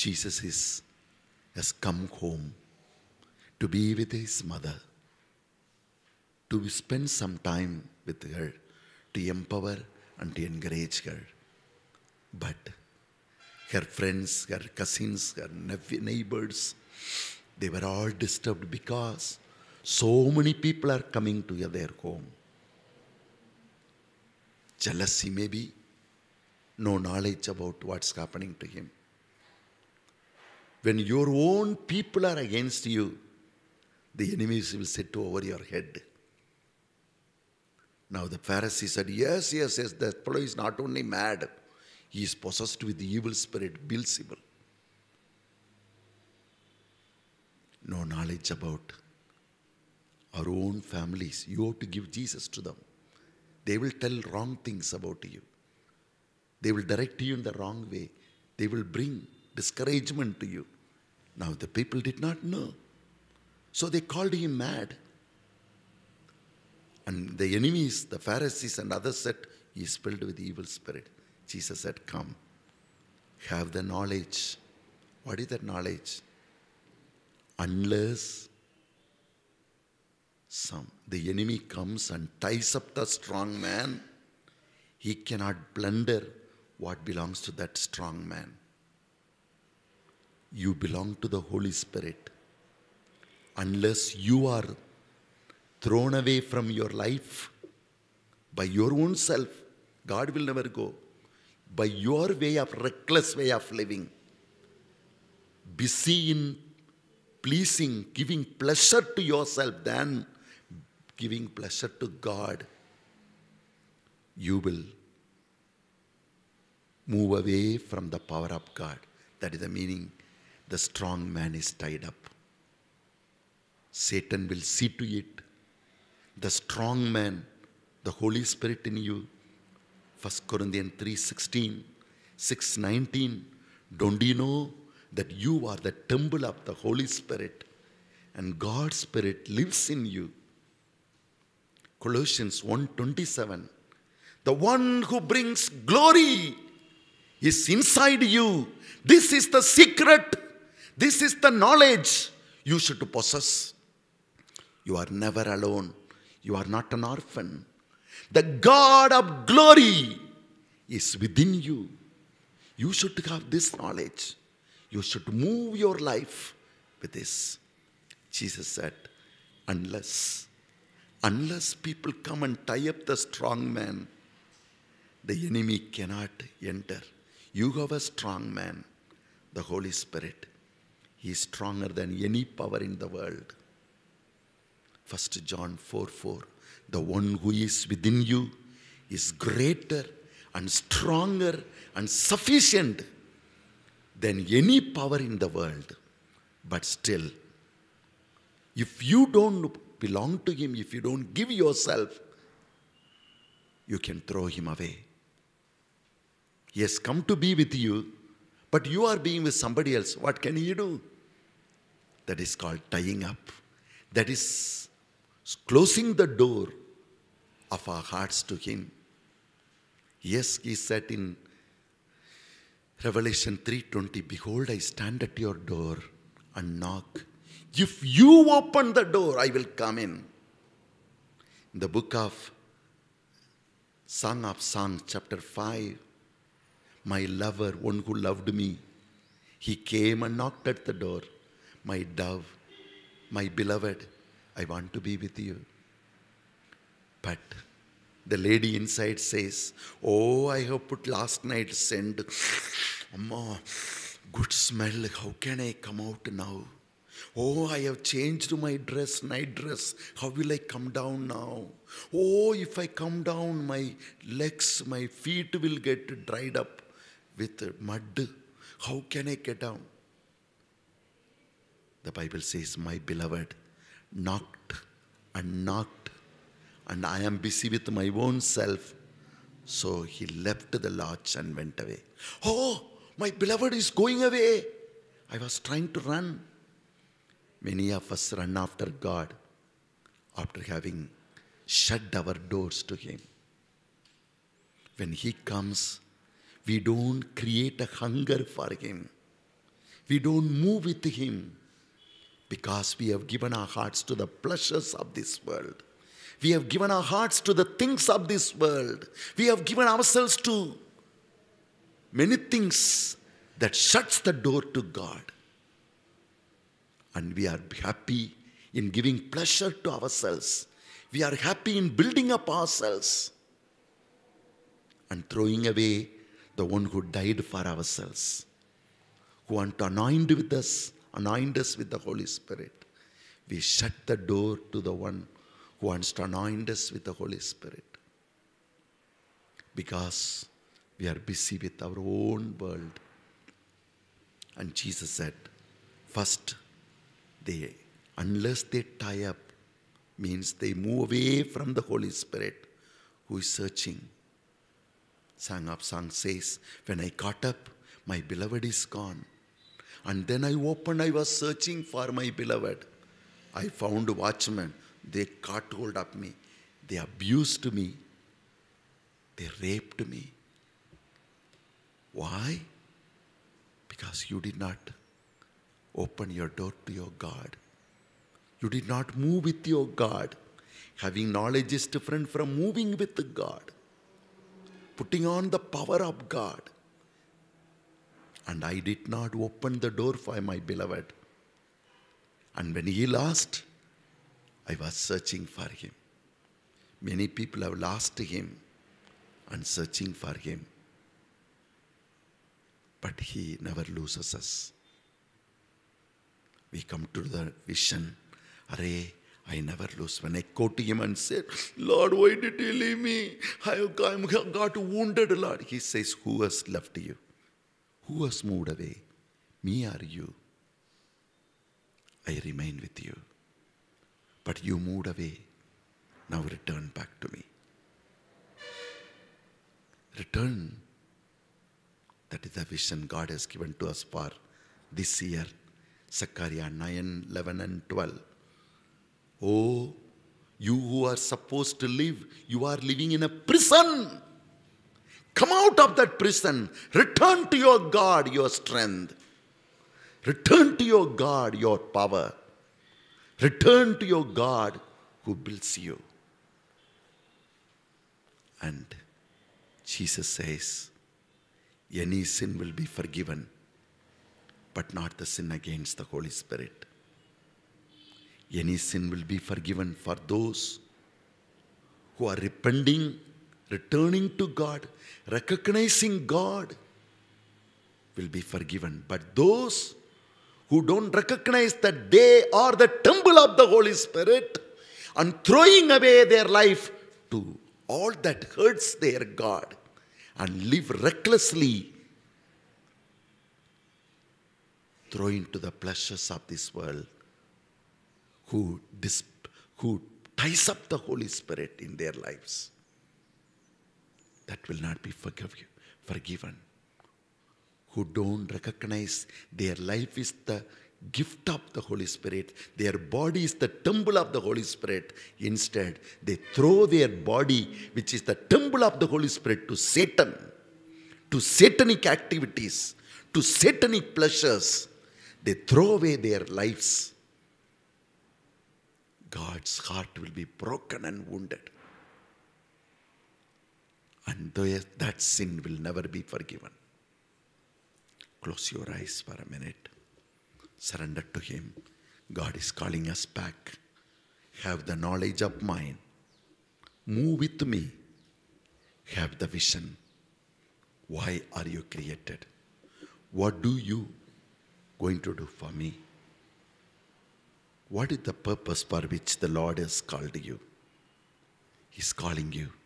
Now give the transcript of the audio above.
has come home to be with his mother, to spend some time with her, to empower and to encourage her. But her friends, her cousins, her neighbors, they were all disturbed because so many people are coming to their home. Jealousy maybe, no knowledge about what's happening to him. When your own people are against you, the enemies will sit over your head. Now the Pharisee said, yes, that fellow is not only mad, he is possessed with the evil spirit, Beelzebul. No knowledge about our own families. You have to give Jesus to them. They will tell wrong things about you. They will direct you in the wrong way. They will bring discouragement to you. Now the people did not know. So they called him mad. And the enemies, the Pharisees and others said, he is filled with the evil spirit. Jesus said, come, have the knowledge. What is that knowledge? Unless the enemy comes and ties up the strong man, he cannot plunder what belongs to that strong man. You belong to the Holy Spirit. Unless you are thrown away from your life by your own self, God will never go. By your reckless way of living, busy in pleasing, giving pleasure to yourself than giving pleasure to God, you will move away from the power of God. That is the meaning. The strong man is tied up. Satan will see to it. The strong man, the Holy Spirit in you. 1 Corinthians 3:16, 6:19. Don't you know that you are the temple of the Holy Spirit and God's Spirit lives in you? Colossians 1:27. The one who brings glory is inside you. This is the secret. This is the knowledge you should possess. You are never alone. You are not an orphan. The God of glory is within you. You should have this knowledge. You should move your life with this. Jesus said, unless people come and tie up the strong man, the enemy cannot enter. You have a strong man, the Holy Spirit. He is stronger than any power in the world. 1 John 4:4. The one who is within you is greater and stronger and sufficient than any power in the world. But still, if you don't belong to him, if you don't give yourself, you can throw him away. He has come to be with you, but you are being with somebody else. What can you do? That is called tying up. That is closing the door of our hearts to him. Yes, he said in Revelation 3:20, behold, I stand at your door and knock. If you open the door, I will come in. In the book of Song of Songs, chapter 5, my lover, one who loved me, he came and knocked at the door. My dove, my beloved, I want to be with you. But the lady inside says, oh, I have put last night's scent. Amma, good smell. How can I come out now? Oh, I have changed my dress, night dress. How will I come down now? Oh, if I come down, my legs, my feet will get dried up with mud. How can I get down? The Bible says, my beloved knocked, and I am busy with my own self. So he left the lodge and went away. Oh, my beloved is going away. I was trying to run. Many of us run after God after having shut our doors to him. When he comes, we don't create a hunger for him. We don't move with Him because we have given our hearts to the pleasures of this world. We have given our hearts to the things of this world. We have given ourselves to many things that shuts the door to God. And we are happy in giving pleasure to ourselves. We are happy in building up ourselves and throwing away the one who died for ourselves, who want to anoint us with the Holy Spirit. We shut the door to the one who wants to anoint us with the Holy Spirit because we are busy with our own world. And Jesus said, first, unless they tie up, means they move away from the Holy Spirit who is searching. Song of Songs says, when I caught up, my beloved is gone. And then I opened, I was searching for my beloved. I found watchmen. They caught hold of me. They abused me. They raped me. Why? Because you did not open your door to your God. You did not move with your God. Having knowledge is different from moving with God. Putting on the power of God. And I did not open the door for my beloved. And when he lost, I was searching for him. Many people have lost him and searching for him. But he never loses us. We come to the vision, I never lose. When I go to him and say, Lord, why did you leave me? I got wounded, Lord. He says, who has left you? Who has moved away? Me or you? I remain with you. But you moved away. Now return back to me. Return. That is the vision God has given to us for this year. Zechariah 9, 11 and 12. Oh, you who are supposed to live, you are living in a prison. Come out of that prison. Return to your God, your strength. Return to your God, your power. Return to your God who builds you. And Jesus says, any sin will be forgiven, but not the sin against the Holy Spirit. Any sin will be forgiven for those who are repenting, returning to God, recognizing God will be forgiven. But those who don't recognize that they are the temple of the Holy Spirit and throwing away their life to all that hurts their God and live recklessly, throwing to the pleasures of this world, who ties up the Holy Spirit in their lives, that will not be forgiven. Who don't recognize their life is the gift of the Holy Spirit, their body is the temple of the Holy Spirit. Instead, they throw their body, which is the temple of the Holy Spirit, to Satan, to satanic activities, to satanic pleasures. They throw away their lives. God's heart will be broken and wounded. And that sin will never be forgiven. Close your eyes for a minute. Surrender to him. God is calling us back. Have the knowledge of mine. Move with me. Have the vision. Why are you created? What do you going to do for me? What is the purpose for which the Lord has called you? He's calling you.